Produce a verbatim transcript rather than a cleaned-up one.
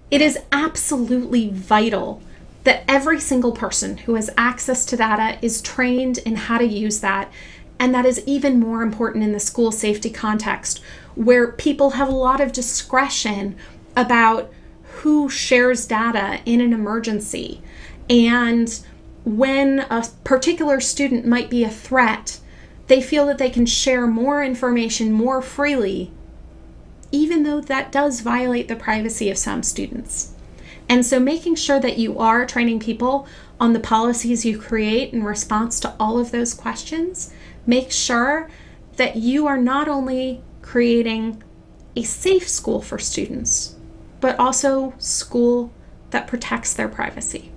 It is absolutely vital that every single person who has access to data is trained in how to use that. And that is even more important in the school safety context, where people have a lot of discretion about who shares data in an emergency. And when a particular student might be a threat, they feel that they can share more information more freely, even though that does violate the privacy of some students. And so making sure that you are training people on the policies you create in response to all of those questions, make sure that you are not only creating a safe school for students, but also school that protects their privacy.